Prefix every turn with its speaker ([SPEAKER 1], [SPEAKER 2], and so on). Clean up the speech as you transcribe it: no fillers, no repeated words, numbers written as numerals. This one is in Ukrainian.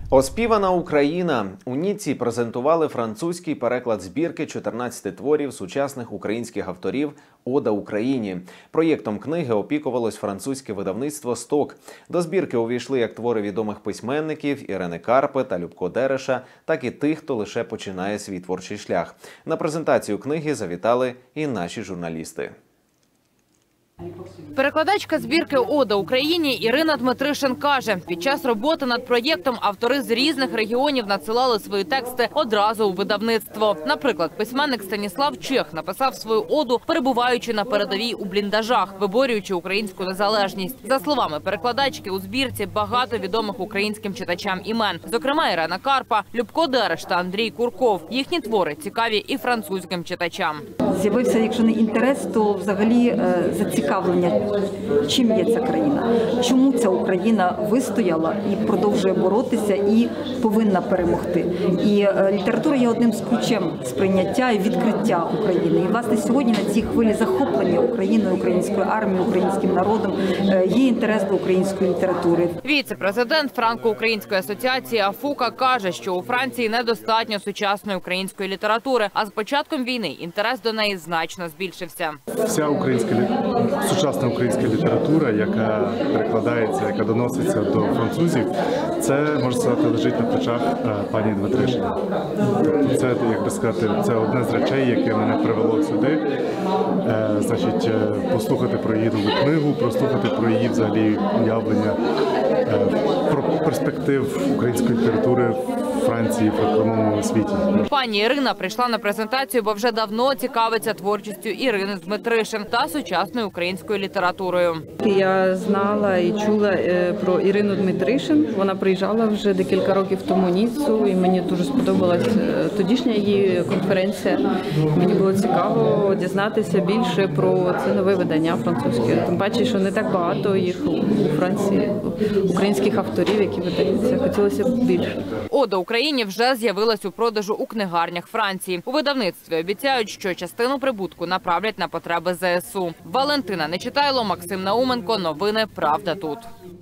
[SPEAKER 1] Оспівана Україна. У Ніцці презентували французький переклад збірки 14 творів сучасних українських авторів «Ода Україні». Проєктом книги опікувалось французьке видавництво «Сток». До збірки увійшли як твори відомих письменників Ірини Карпи та Любко Дереша, так і тих, хто лише починає свій творчий шлях. На презентацію книги завітали і наші журналісти.
[SPEAKER 2] Перекладачка збірки «Ода Україні» Ірина Дмитришин каже, під час роботи над проєктом автори з різних регіонів надсилали свої тексти одразу у видавництво. Наприклад, письменник Станіслав Чех написав свою оду, перебуваючи на передовій у бліндажах, виборюючи українську незалежність. За словами перекладачки, у збірці багато відомих українським читачам імен. Зокрема, Ірина Карпа, Любко Дереш та Андрій Курков. Їхні твори цікаві і французьким читачам.
[SPEAKER 3] З'явився, якщо не інтерес, то взагалі зацікавлення, чим є ця країна, чому ця Україна вистояла і продовжує боротися і повинна перемогти. І література є одним з ключем сприйняття і відкриття України. І, власне, сьогодні на цій хвилі захоплення Україною, українською армією, українським народом є інтерес до української літератури.
[SPEAKER 2] Віце-президент Франко-Української асоціації АФУКа каже, що у Франції недостатньо сучасної української літератури, а з початком війни інтерес до неї значно збільшився.
[SPEAKER 4] Вся сучасна українська література, яка перекладається, яка доноситься до французів, це, можна сказати, лежить на плечах пані Дмитришин. Це, як би сказати, це одне з речей, яке мене привело сюди. Значить, послухати про її нову книгу, прослухати про її взагалі уявлення, про перспектив української літератури в Франції, в франкомовному світі.
[SPEAKER 2] Пані Ірина прийшла на презентацію, бо вже давно цікавиться творчістю Ірини Дмитришин та сучасною українською літературою.
[SPEAKER 5] Я знала і чула про Ірину Дмитришин. Вона приїжджала вже декілька років тому в Ніццу, і мені дуже сподобалась тодішня її конференція. Мені було цікаво дізнатися більше про це нове видання французьке. Тим паче, що не так багато їх у Франції, українських авторів, які видаються. Хотілося б більше.
[SPEAKER 2] «Ода Україні» вже з'явилась у продажу у книгарнях Франції. У видавництві обіцяють, що частину прибутку направлять на потреби ЗСУ. Валентина Нечитайло, Максим Науменко. Новини «Правда тут».